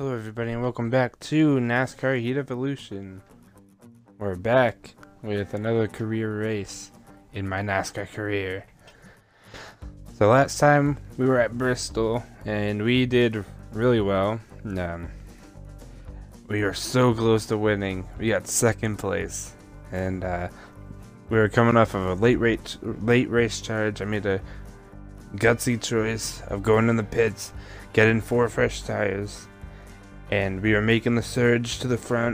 Hello everybody and welcome back to NASCAR Heat Evolution. We're back with another career race in my NASCAR career. So last time we were at Bristol and we did really well. We were so close to winning. We got second place and we were coming off of a late race charge. I made a gutsy choice of going in the pits, getting 4 fresh tires. And we were making the surge to the front.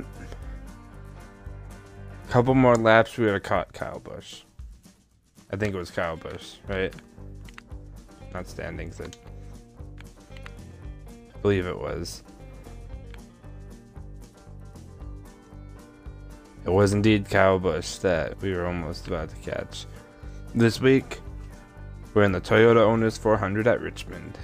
A couple more laps, we would have caught Kyle Busch. I think it was Kyle Busch, right? Not standings. I believe it was. It was indeed Kyle Busch that we were almost about to catch. This week, we're in the Toyota Owners 400 at Richmond.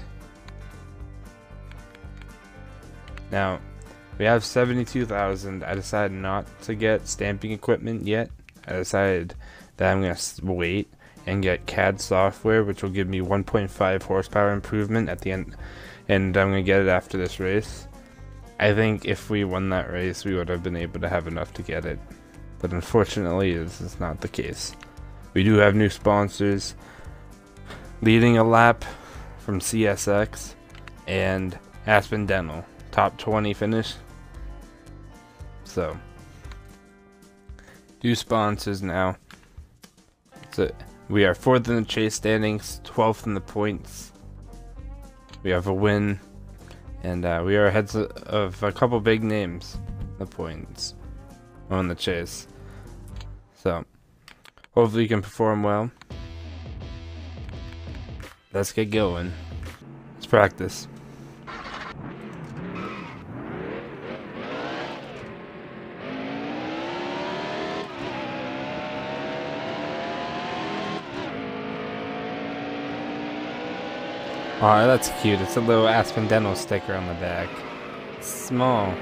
Now, we have 72,000. I decided not to get stamping equipment yet. I decided that I'm going to wait and get CAD software, which will give me 1.5 horsepower improvement at the end, and I'm going to get it after this race. I think if we won that race, we would have been able to have enough to get it. But unfortunately, this is not the case. We do have new sponsors. Leading a lap from CSX and Aspen Dental. Top 20 finish. So, 2 sponsors now. So we are 4th in the chase standings, 12th in the points. We have a win, and we are ahead of a couple big names. The points on the chase. So, hopefully you can perform well. Let's get going. Let's practice. Oh, that's cute. It's a little Aspen Dental sticker on the back. It's small.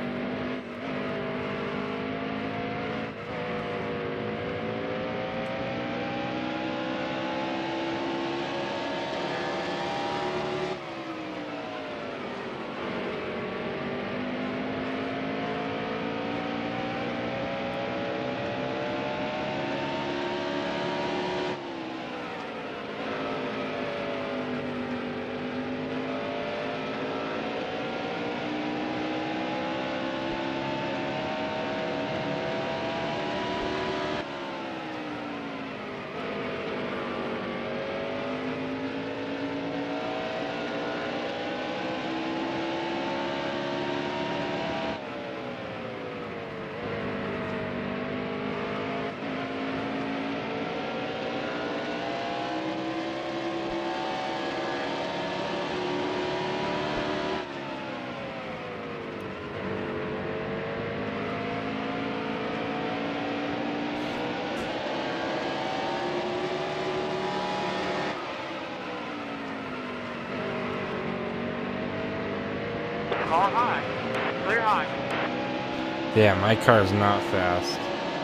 Car high. Clear high. Yeah, my car is not fast.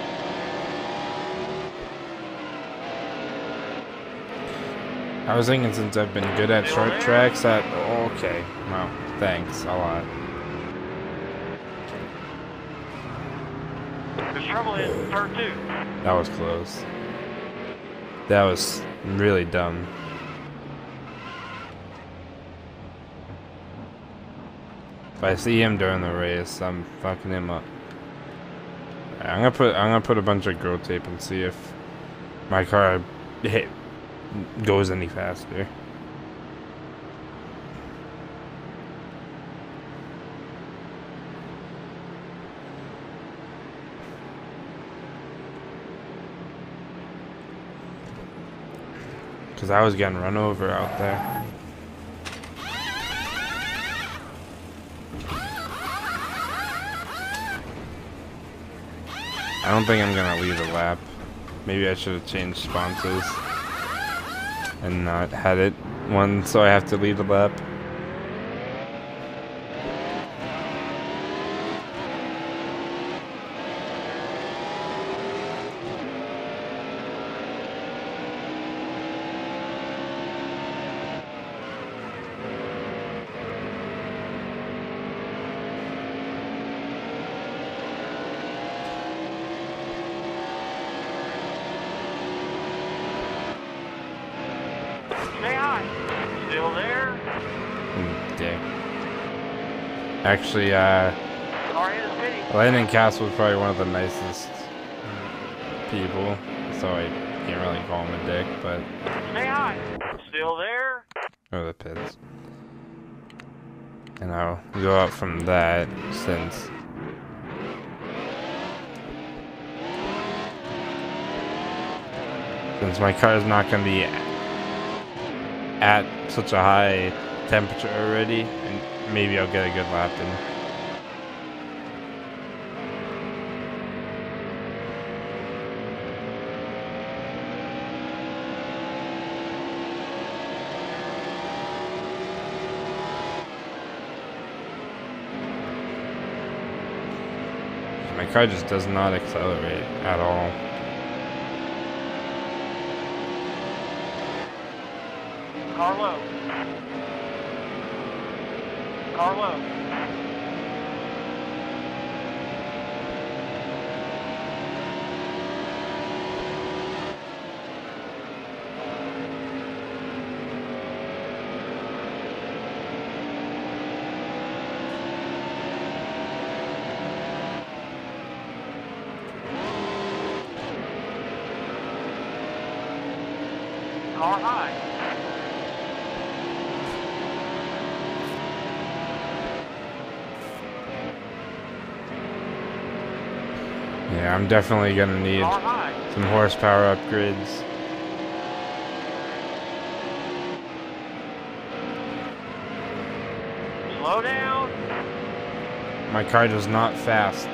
I was thinking since I've been good at short tracks that... Okay, well, thanks a lot. There's trouble in turn 2. That was close. That was really dumb. If I see him during the race, I'm fucking him up. I'm gonna put a bunch of grow tape and see if my car goes any faster. Cause I was getting run over out there. I don't think I'm gonna leave a lap. Maybe I should have changed sponsors and not had it one so I have to lead a lap. Still there? Dick. Actually, Car is spinning. Landon Castle is probably one of the nicest people, so I can't really call him a dick, but... Stay high. Still there? Or the pits. And I'll go out from that, since my car is not going to be at such a high temperature already, and maybe I'll get a good lap in. My car just does not accelerate at all. Car low. Car low. Car high. Yeah, I'm definitely gonna need Car high. some horsepower upgrades. Slow down. My car does not fast.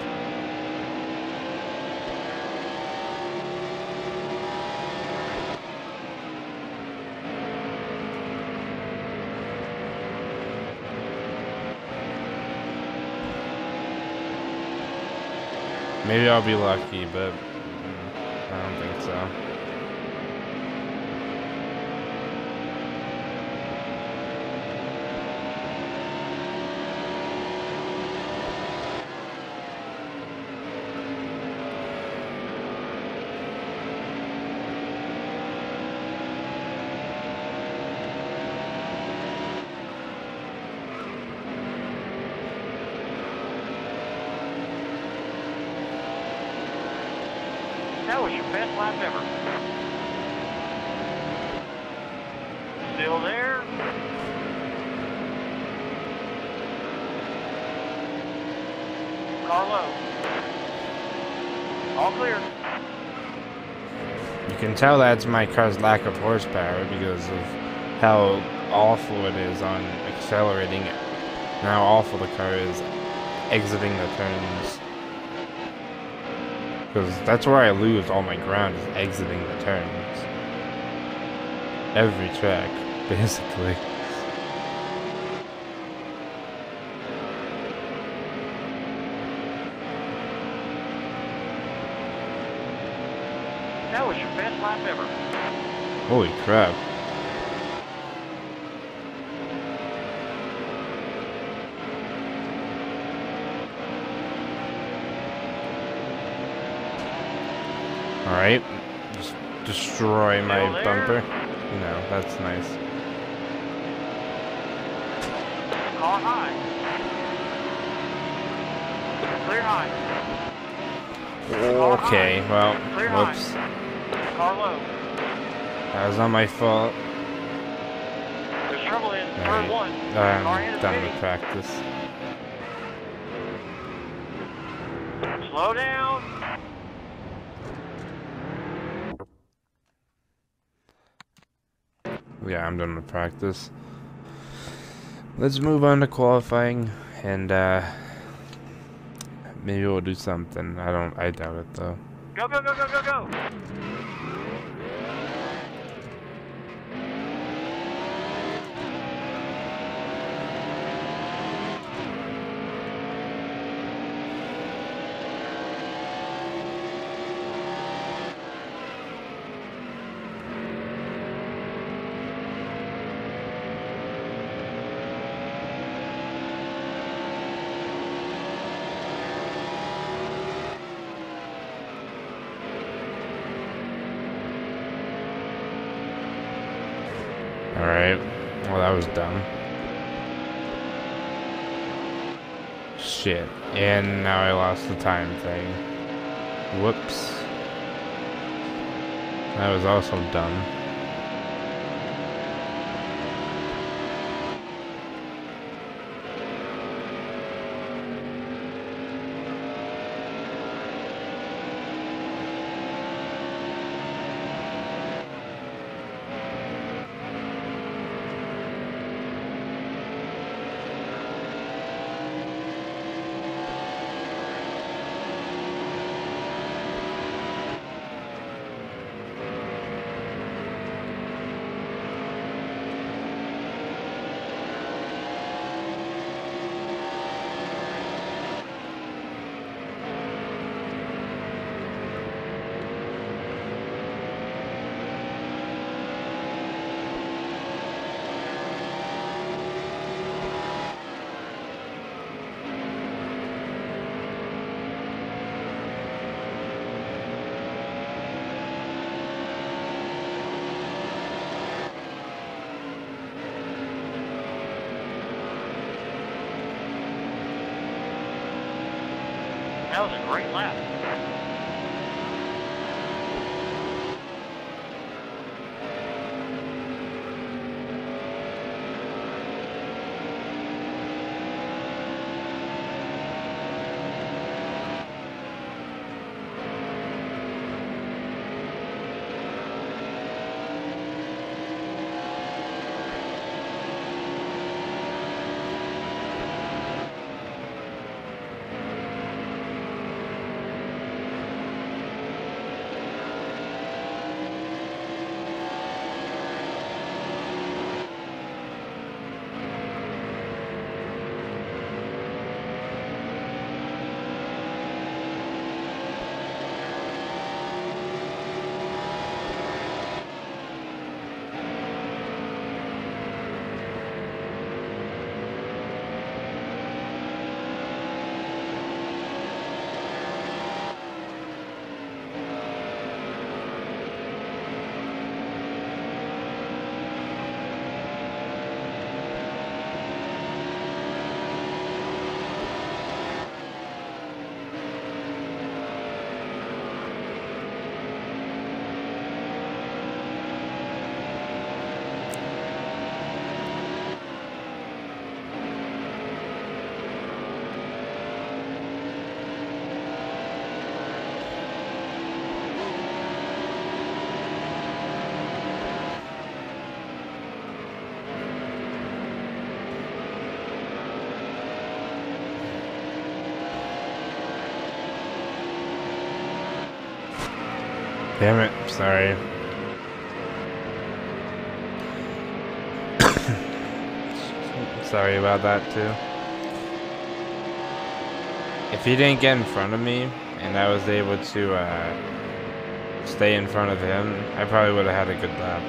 Maybe I'll be lucky, but I don't think so. That was your best lap ever. Still there? Car low. All clear. You can tell that's my car's lack of horsepower because of how awful it is on accelerating and how awful the car is exiting the turns. Because that's where I lose all my ground, is exiting the turns. Every track, basically. That was your best lap ever. Holy crap. Alright, just destroy my Still there? bumper. No, that's nice. Car high. Clear high. Okay, well, Clear whoops. high. Car low. That was not my fault. There's trouble in turn Alright, one. Car I'm in done spinning. with practice. Slow down. Yeah, I'm done with practice. Let's move on to qualifying, and maybe we'll do something. I doubt it though. Go, go, go, go, go, go. Oh, that was dumb. Shit. And now I lost the time thing. Whoops. That was also dumb. That was a great lap. Damn it, sorry. Sorry about that too. If he didn't get in front of me and I was able to stay in front of him, I probably would have had a good lap.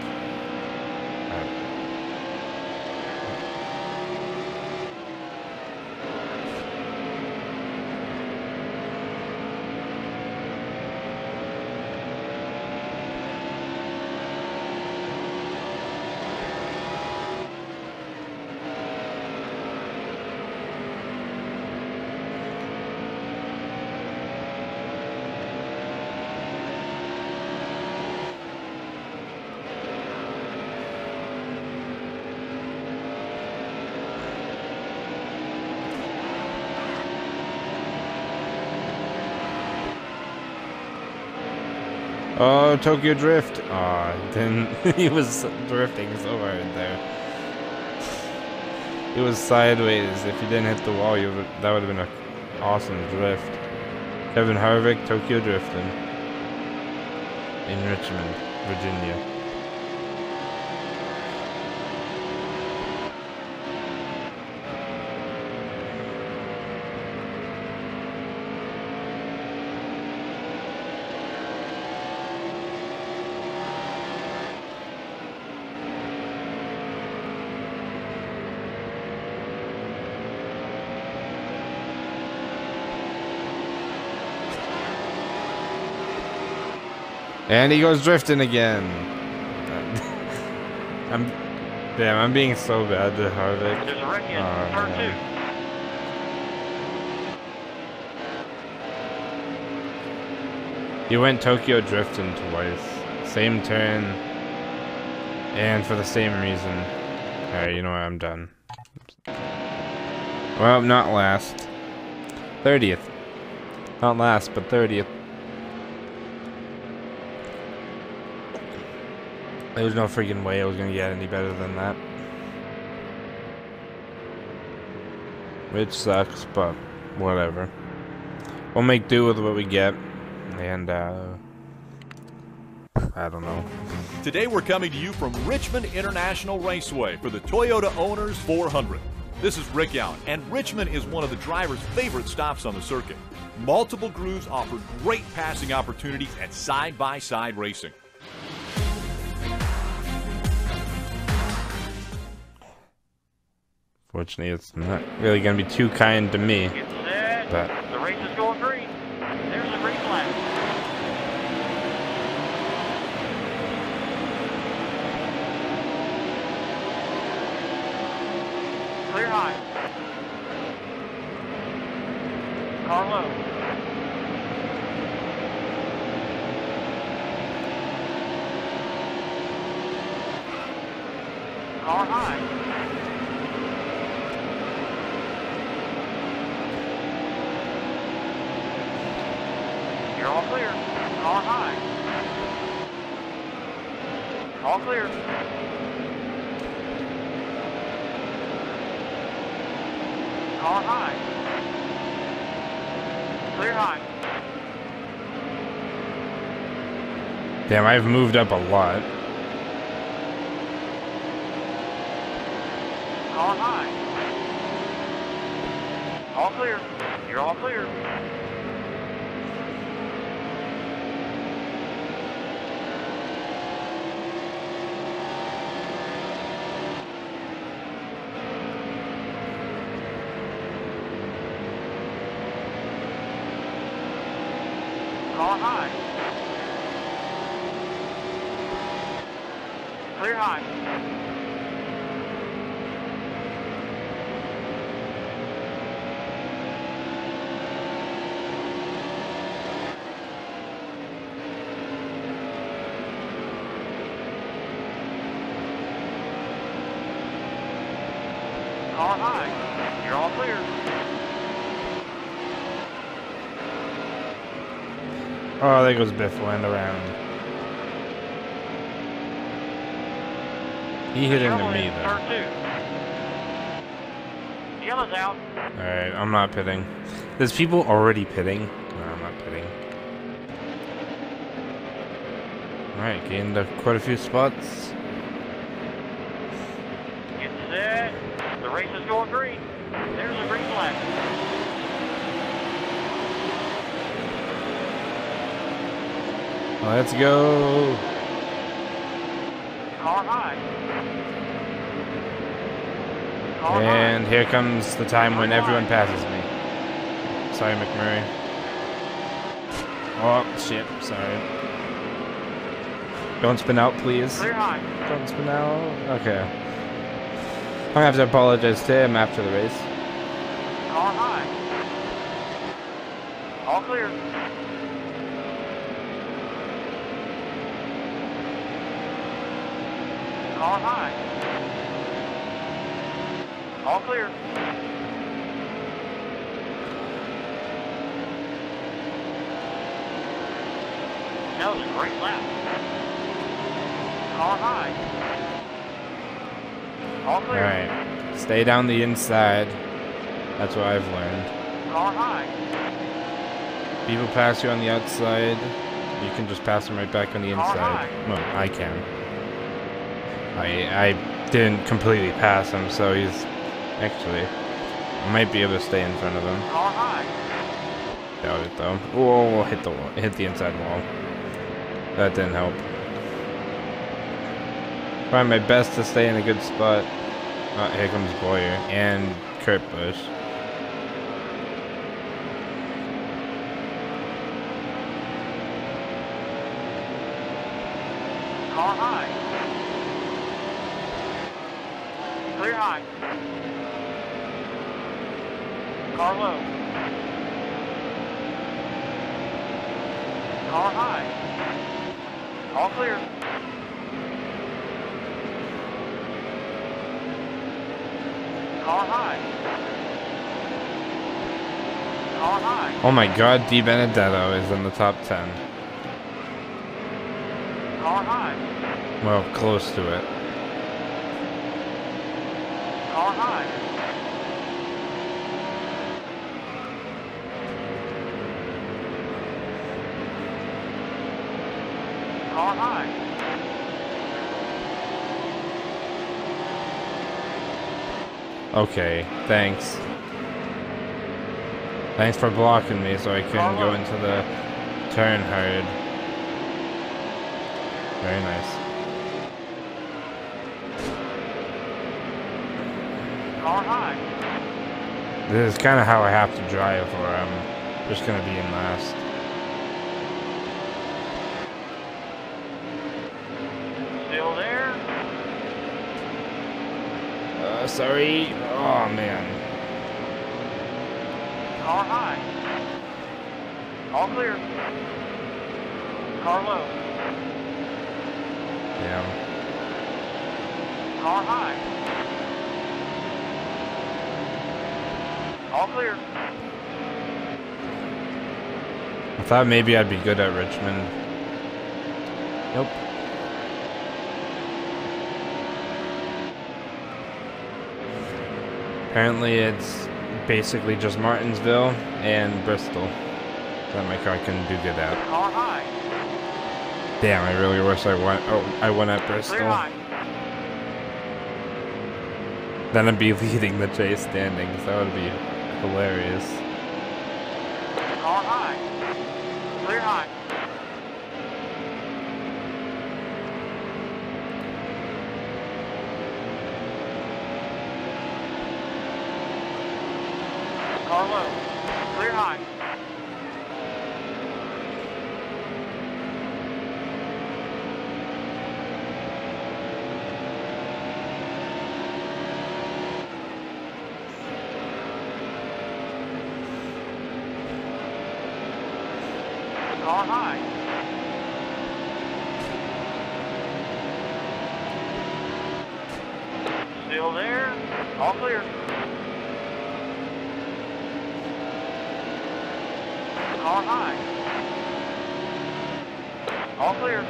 Oh, Tokyo Drift. Aw, then he was drifting so hard there. It was sideways. If you didn't hit the wall, that would have been an awesome drift. Kevin Harvick, Tokyo Drifting in Richmond, Virginia. And he goes drifting again. Damn, I'm being so bad to Harvick. There's a wreck in turn 2. You went Tokyo drifting twice. Same turn. And for the same reason. Alright, you know what? I'm done. Well, not last. 30th. Not last, but 30th. There's no freaking way I was gonna get any better than that. Which sucks, but whatever. We'll make do with what we get. And, I don't know. Today we're coming to you from Richmond International Raceway for the Toyota Owners 400. This is Rick Allen, and Richmond is one of the drivers' favorite stops on the circuit. Multiple grooves offer great passing opportunities at side-by-side racing. Fortunately, it's not really going to be too kind to me. Get set. But The race is going green. There's the green flag. Clear high. Car low. Car high. You're all clear. Car high. All clear. Car high. Clear high. damn, I've moved up a lot. Car high. All clear. You're all clear. Car high. Clear high. Car high. You're all clear. Oh, there goes Biff went around. He hit into Trouble me, in though. turn 2. Yellow's out. Alright, I'm not pitting. There's people already pitting. No, I'm not pitting. Alright, gained quite a few spots. Get set. The race is going green. There's a green flag. Let's go. Car high. Car And here comes the time when everyone passes me. Sorry, McMurray. Oh, shit. Sorry. Don't spin out, please. high. Clear high. Don't spin out. Okay. I'm gonna have to apologize to him after the race. Car high. All clear. Car high. All clear. That was a great lap. Car high. All clear. Alright. Stay down the inside. That's what I've learned. Car high. People pass you on the outside. You can just pass them right back on the Car inside. high. Well, I can. I didn't completely pass him, so he's actually I might be able to stay in front of him. Car high. Doubt it though. Whoa, hit the wall, hit the inside wall. That didn't help. Trying my best to stay in a good spot. Oh, here comes Boyer and Kurt Busch. Car high. Car low. Car high. All clear. Car high. Car high. Oh my god, Di Benedetto is in the top 10. Car high. Well, close to it. Car high. Car high. Okay, thanks. Thanks for blocking me so I couldn't go into the turn hard. Very nice. Car high. This is kind of how I have to drive, or I'm just going to be in last. Still there. Sorry. Oh, man. Car high. All clear. Car low. Yeah. Car high. All clear. I thought maybe I'd be good at Richmond. Nope. Apparently it's basically just Martinsville and Bristol that my car can do good at. Car high. Damn, I really wish I went at Bristol. Clear high. Then I'd be leading the chase standings. That would be hilarious. Car high. Clear high. Car low. Clear high. Car high. Still there. All clear. Car high. All clear.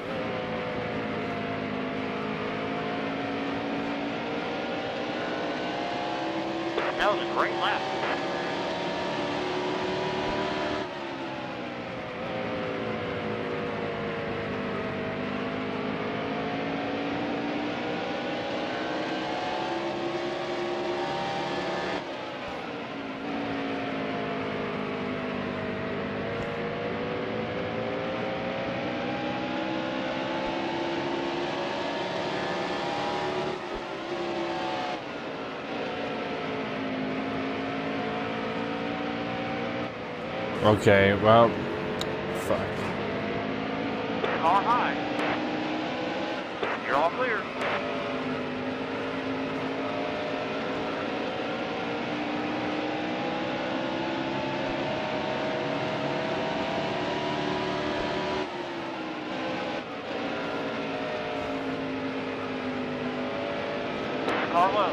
That was a great lap. Okay, well, fuck. Car high. You're all clear. Car low.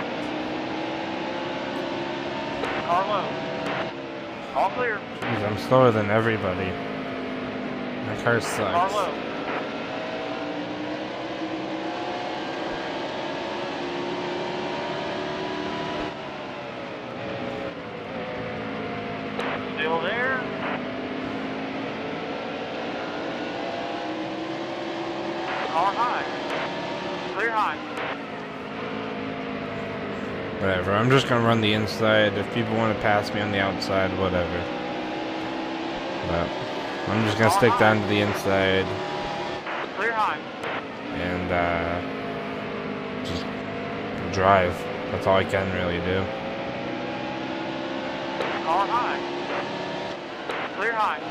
Car low. All clear. Jeez, I'm slower than everybody. My car Car sucks. low. Still there. Car high. Clear high. Whatever, I'm just gonna run the inside. If people want to pass me on the outside, whatever. But I'm just gonna stick down to the inside Clear high. and just drive. That's all I can really do. Car high. Clear high.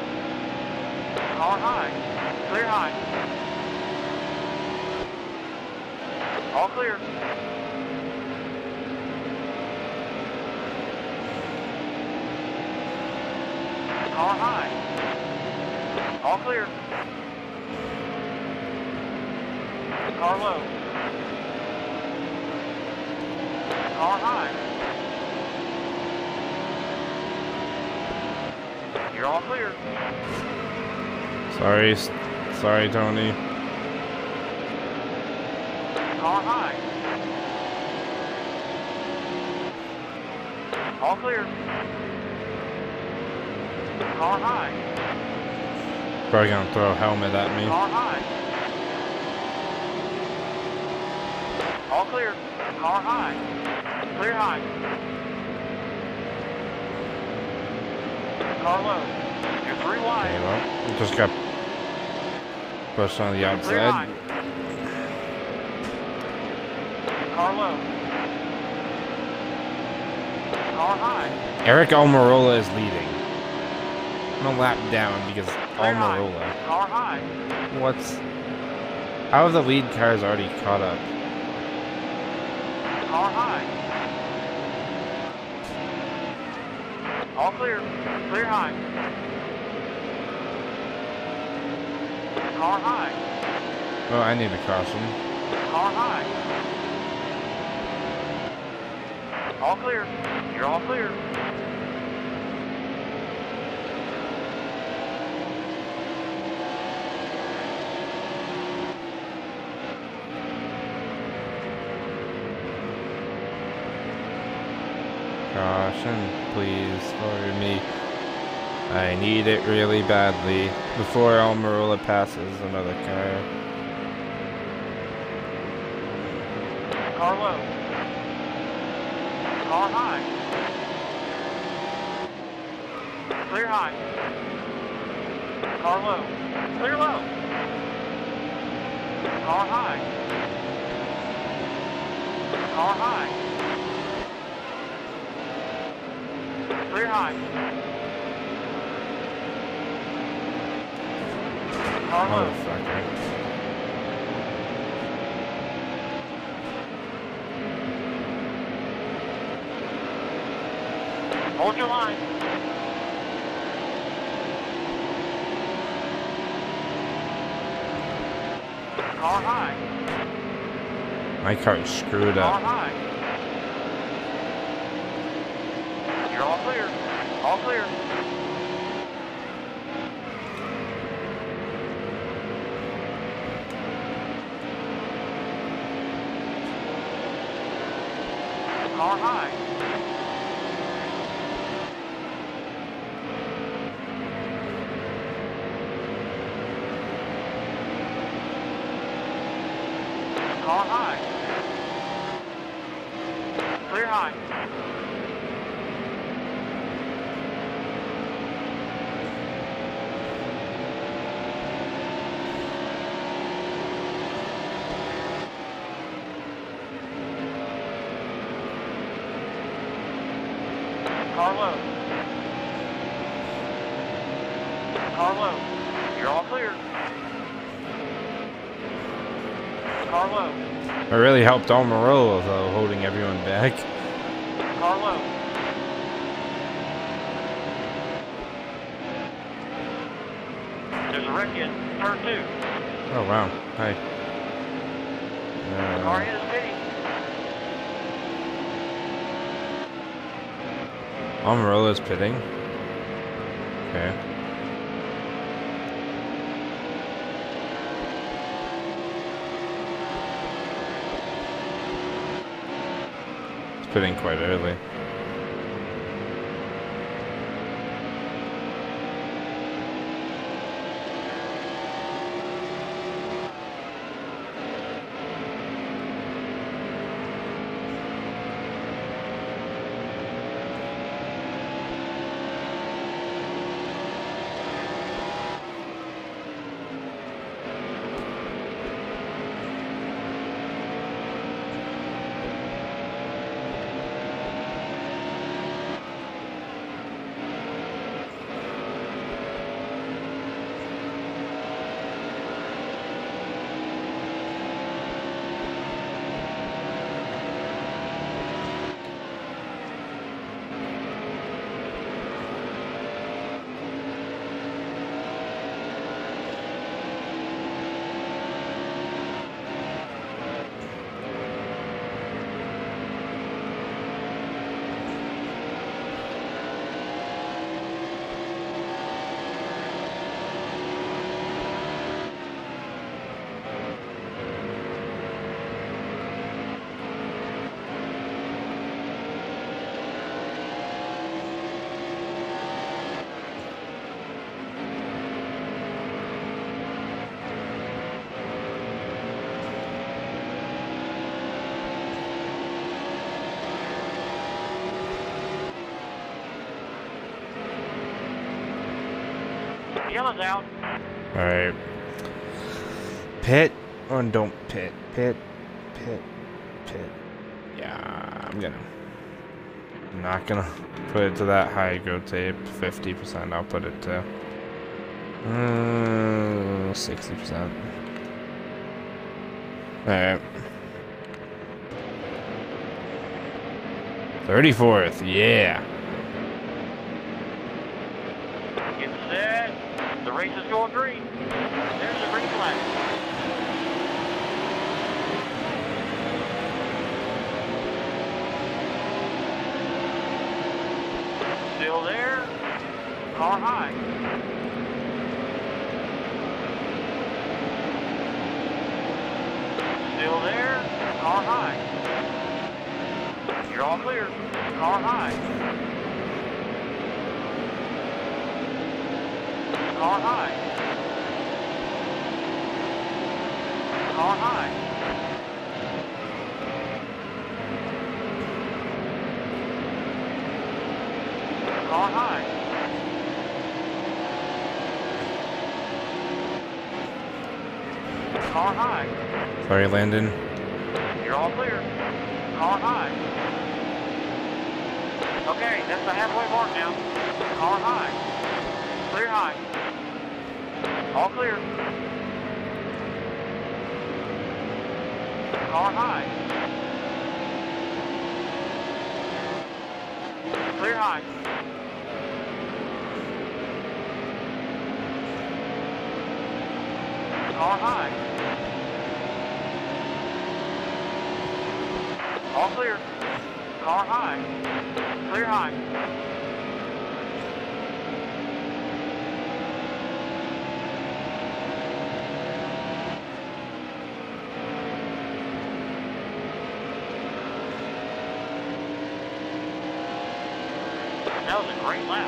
Car high. Clear high. All clear. Car high. All clear. Car low. Car high. You're all clear. Sorry, Tony. Car high. All clear. Car high. Probably gonna throw a helmet at me. Car high. All clear. Car high. Clear high. Car low. You're 3 Okay, wide. well, just got pushed on the Clear outside. high. Car low. Car high. Eric Almirola is leading. I'm a lap down because Clear high. Almirola. Car high. What's... How have the lead cars already caught up? Car high. All clear. Clear high. Car high. Oh, I need a caution. Car high. All clear. You're all clear. Caution, please, for me. I need it really badly before Almirola passes another car. Car low. Car high. Clear high. Car low. Clear low. Car high. Car high. Clear high. Car low. Motherfucker. Hold your line. Car high. My car's screwed Car up. high. You're all clear. All clear. Car high. Car high. Clear high. Car low. Car low. You're all clear. Car low. It really helped Almirola though, holding everyone back. Car low. There's a wreck in turn 2. Oh wow, hi. Car hit is pitting. Almirola's pitting. Okay. It's pitting quite early. yellow's out. Alright. Pit or don't pit? Pit. Yeah, I'm not gonna put it to that high go tape. 50%, I'll put it to 60%. Alright. 34th, yeah. Get set. The race is going green. There's the green flag. Still there. Car high. Still there. Car high. You're all clear. Car high. Car high. Car high. Car high. Car high. Sorry, Landon. You're all clear. Car high. Okay, that's the halfway mark now. Car high. Clear high. All clear. Car high. Clear high. Car high. All clear. Car high. Clear high. That was a great lap.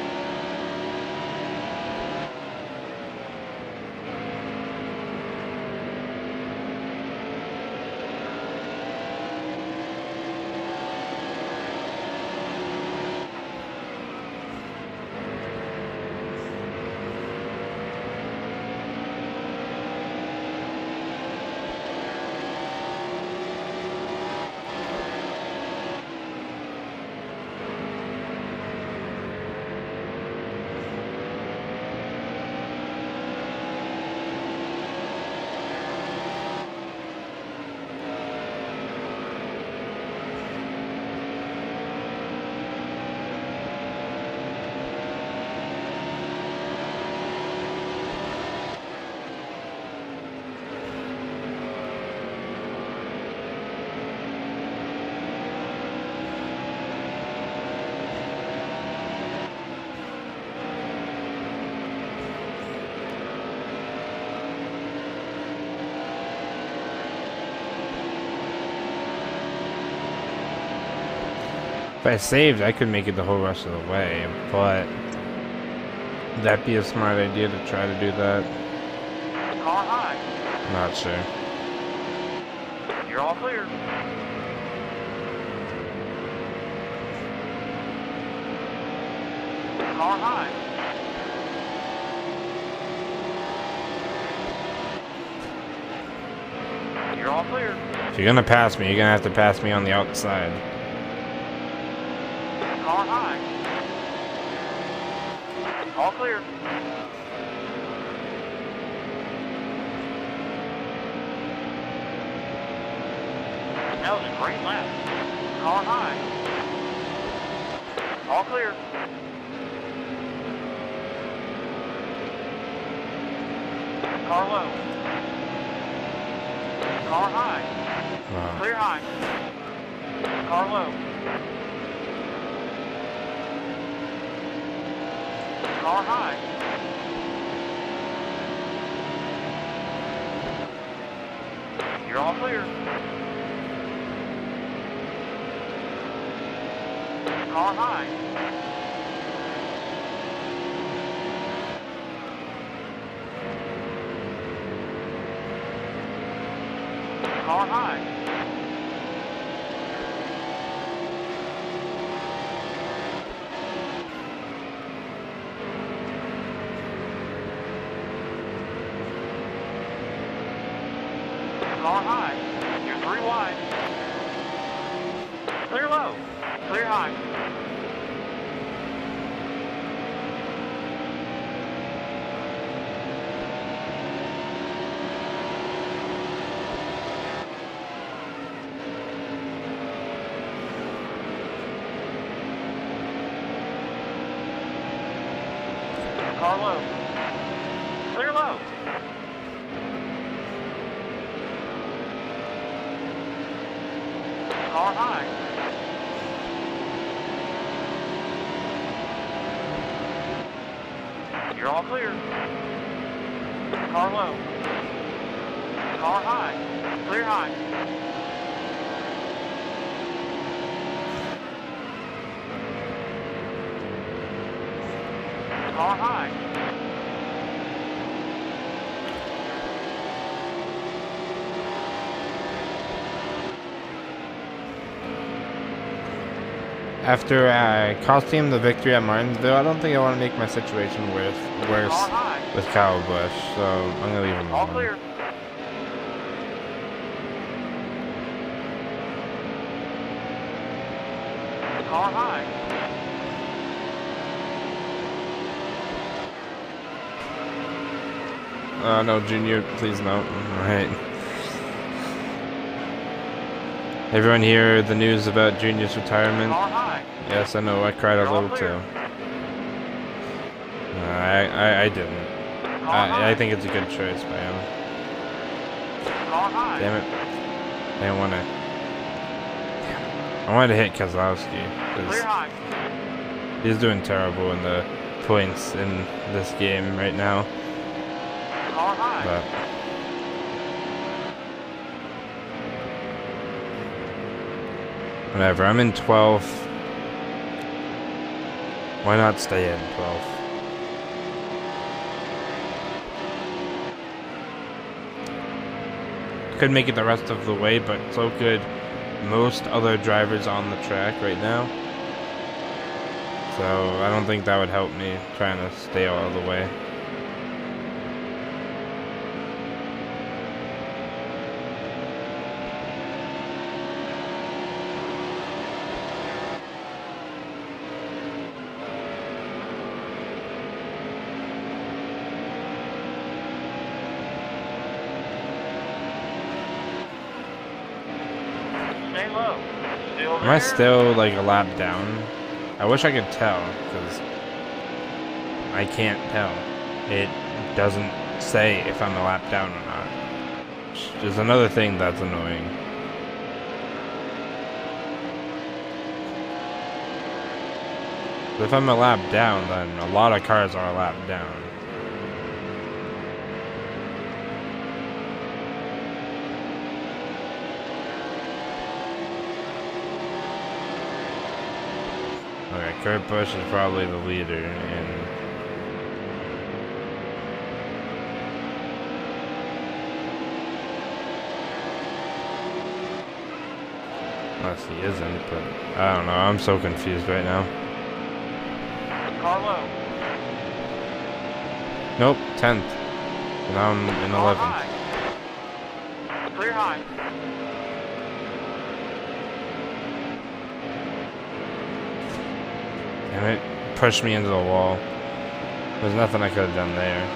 If I saved, I could make it the whole rest of the way, but would that be a smart idea to try to do that? Car high. Not sure. You're all clear. Car high. You're all clear. If you're gonna pass me, you're gonna have to pass me on the outside. Car high. All clear. That was a great lap. Car high. All clear. Car low. Car high. Wow. Clear high. Car low. Car high. You're all clear. Car high. Car high. wide. Clear low. Clear high. Car low. Clear low. Car high. You're all clear. Car low. Car high. Clear high. Car high. After costing him the victory at Martinsville, I don't think I want to make my situation worse with Kyle Busch, so I'm gonna leave him All alone. clear. Car high. No, Junior, please no. Alright. Everyone hear the news about Junior's retirement? Car high. Yes, I know, I cried a You're all little clear. too. I didn't. I think it's a good choice by him. Car high. Damn it. I didn't want to. I wanted to hit Kozlowski, Clear because high. he's doing terrible in the points in this game right now. Car high. But whatever, I'm in 12th. Why not stay in 12th? Could make it the rest of the way, but so could most other drivers on the track right now. So I don't think that would help me trying to stay all the way. Stay low. Still Am I there. still like a lap down? I wish I could tell, because I can't tell. It doesn't say if I'm a lap down or not. Which is another thing that's annoying. But if I'm a lap down, then a lot of cars are a lap down. Okay, Kurt Busch is probably the leader in. Unless he isn't, but I don't know. I'm so confused right now. Car low. Nope, 10th. Now I'm in Car 11th. high. Clear high. Damn it, pushed me into the wall. There's nothing I could have done there.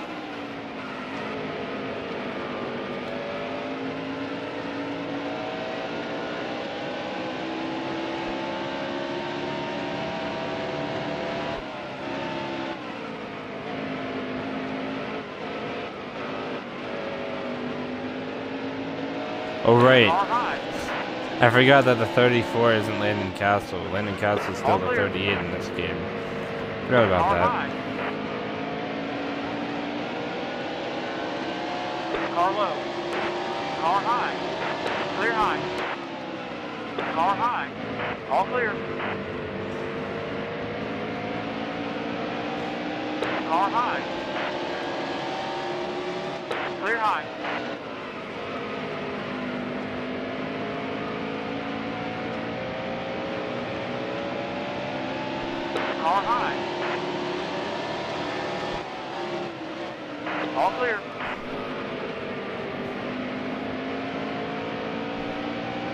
Oh right, Car high. I forgot that the 34 isn't Landon Castle. Landon Castle is still the All clear. 38 in this game. Forgot about Car that. high. Car low. Car high. Clear high. Car high. All clear. Car high. Clear high. Car high. All clear.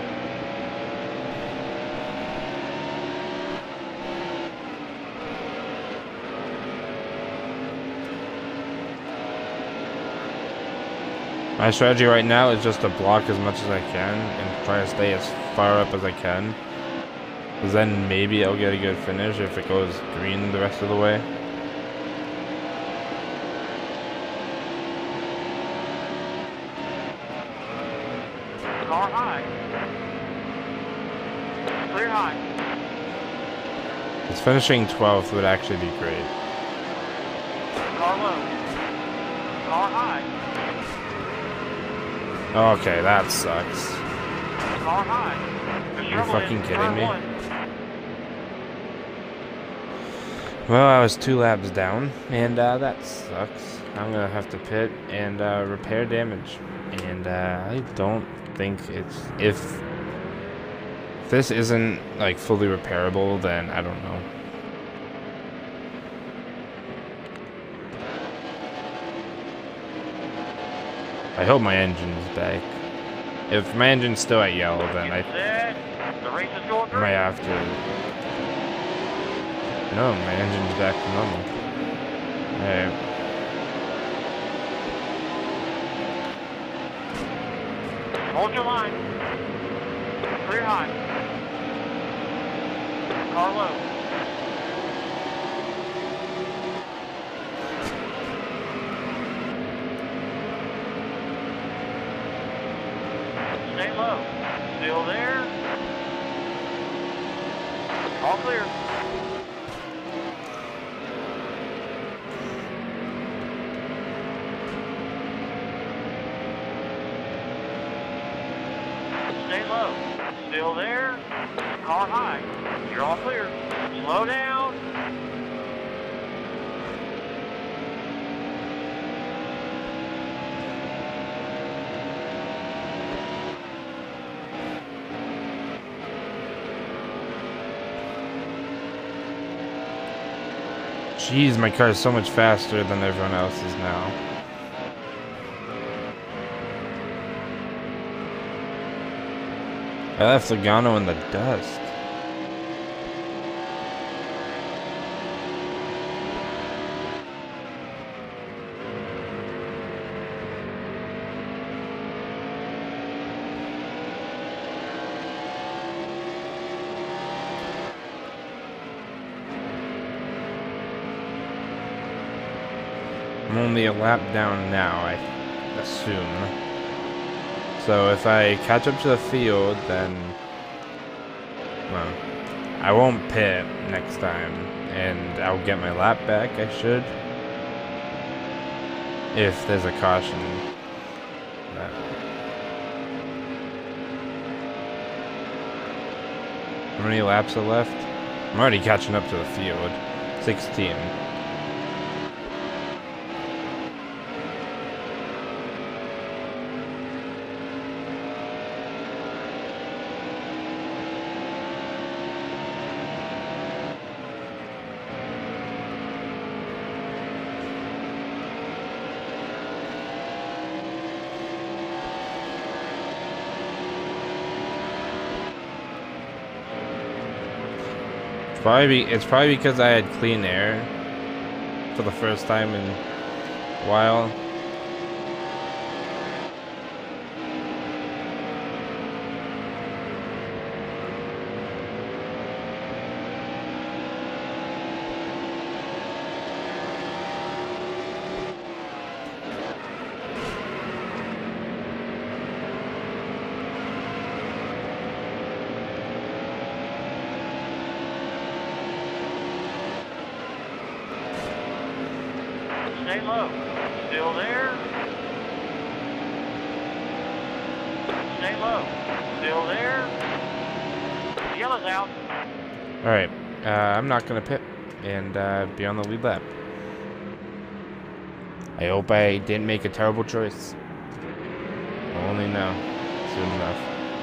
My strategy right now is just to block as much as I can and try to stay as far up as I can. Because then maybe I'll get a good finish if it goes green the rest of the way. Car high. Clear high. Because finishing 12th would actually be great. Car low. Car high. Okay, that sucks. Car high. Are you fucking kidding me? One. Well, I was 2 laps down, and that sucks. I'm gonna have to pit and repair damage. And I don't think it's... If this isn't, like, fully repairable, then I don't know. I hope my engine's back. If my engine's still at yellow, then I might have to... No, my engine's back to normal. Alright. Hold your line. Clear high. Car low. Stay low. Still there. All clear. Stay low. Still there. Car high. You're all clear. Slow down. Jeez, my car is so much faster than everyone else's now. I left Logano in the dust. I'm only a lap down now, I assume. So if I catch up to the field, then, well, I won't pit next time, and I'll get my lap back, I should. If there's a caution. How many laps are left? I'm already catching up to the field. 16. It's probably because I had clean air for the first time in a while. Stay low. Still there. Stay low. Still there. Yellow's out. Alright, I'm not gonna pit and be on the lead lap. I hope I didn't make a terrible choice. I'll only know soon enough.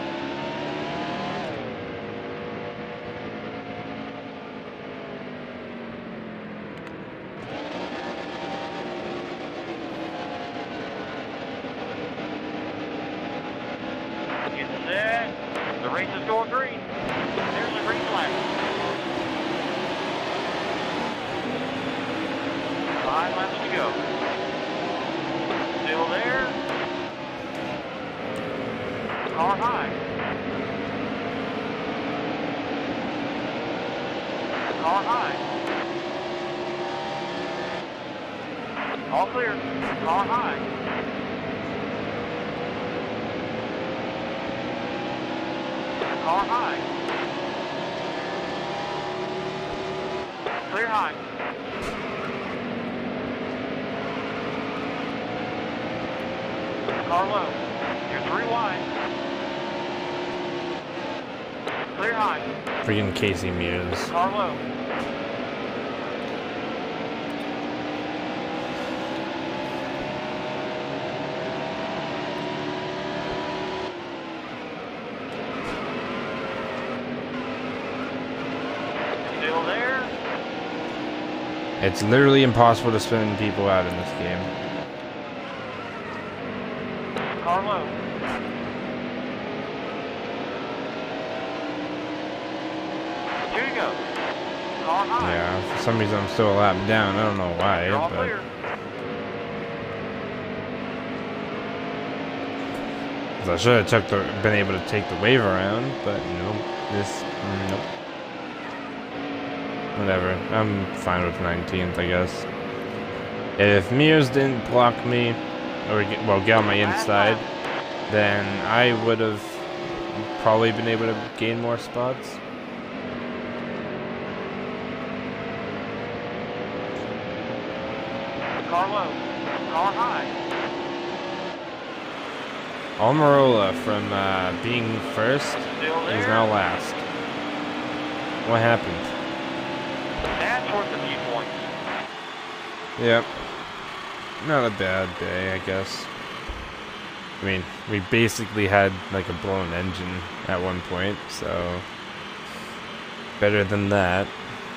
Get set. The race is going green. There's the green flag. 5 laps to go. Still there. Car high. Car high. All clear. Car high. Car high. Clear high. Car low. You're 3 wide. Clear high. Freaking Casey Mears. Car low. Still there. It's literally impossible to spin people out in this game. Car low. Here you go. Car high. Yeah, for some reason I'm still a lap down. I don't know why, You're all but clear. 'cause I should have been able to take the wave around, but nope. Nope. Whatever. I'm fine with 19th, I guess. If Mears didn't block me, or get on my inside, then I would have probably been able to gain more spots. Car low. Car high. Almirola from being first Still there. is now last. What happened? And towards the viewpoint. Yep. Not a bad day, I guess. I mean, we basically had like a blown engine at one point, so better than that.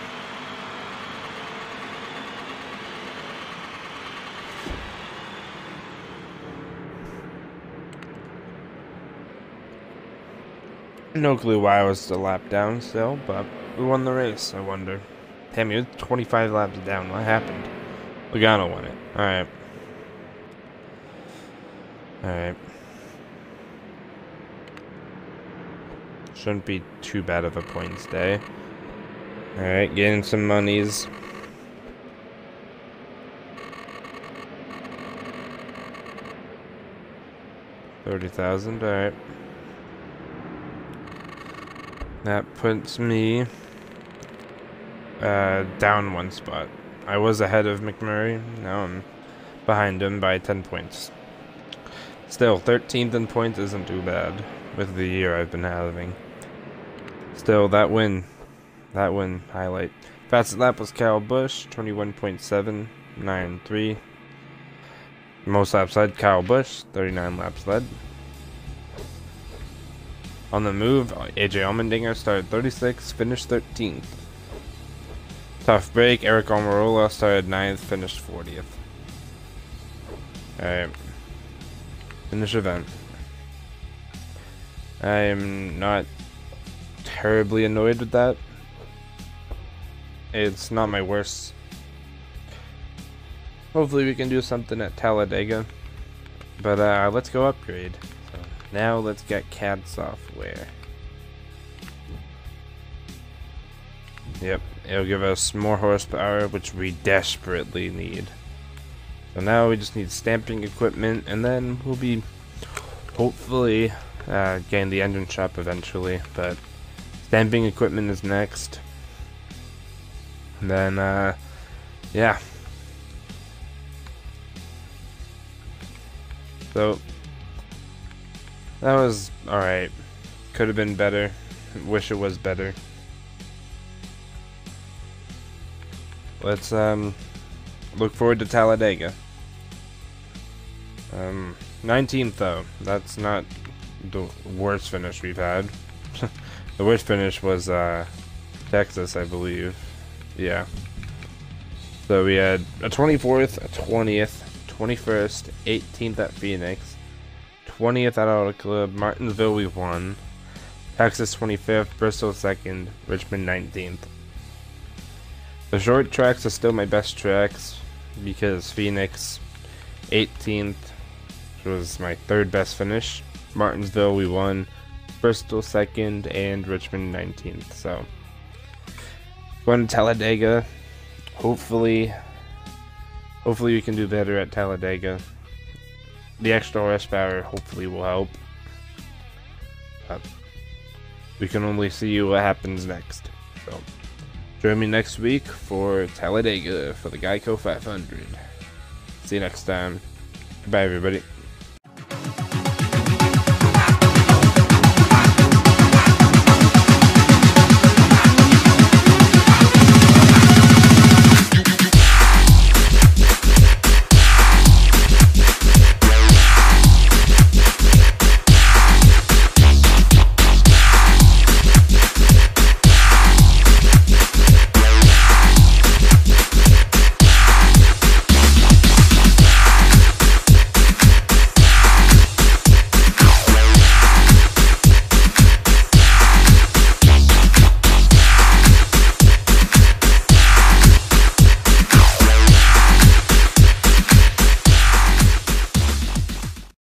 No clue why I was a lap down still, but we won the race, I wonder. Damn, you're 25 laps down. What happened? Logano won it. Alright. Alright. Shouldn't be too bad of a points day. Alright, getting some monies. $30,000, alright. That puts me down 1 spot. I was ahead of McMurray. Now I'm behind him by 10 points. Still, 13th in points isn't too bad with the year I've been having. Still, that win highlight. Fastest lap was Kyle Busch, 21.793. Most laps led, Kyle Busch, 39 laps led. On the move, AJ Allmendinger started 36th, finished 13th. Tough break, Eric Almirola started 9th, finished 40th. Alright. Finish event. I am not terribly annoyed with that. It's not my worst. Hopefully we can do something at Talladega. But let's go upgrade. So now let's get CAD software. Yep, it'll give us more horsepower, which we desperately need. So now we just need stamping equipment, and then we'll be hopefully getting the engine shop eventually. But stamping equipment is next. And then, yeah. So that was alright. Could have been better. Wish it was better. Let's look forward to Talladega. 19th though. That's not the worst finish we've had. The worst finish was Texas, I believe. Yeah. So we had a 24th, a 20th, 21st, 18th at Phoenix, 20th at Auto Club, Martinsville we won, Texas 25th, Bristol 2nd, Richmond 19th. The short tracks are still my best tracks because Phoenix 18th, which was my third best finish, Martinsville we won, Bristol 2nd, and Richmond 19th. So going to Talladega. Hopefully we can do better at Talladega. The extra horsepower hopefully will help. We can only see what happens next. So join me next week for Talladega for the Geico 500. See you next time. Goodbye, everybody.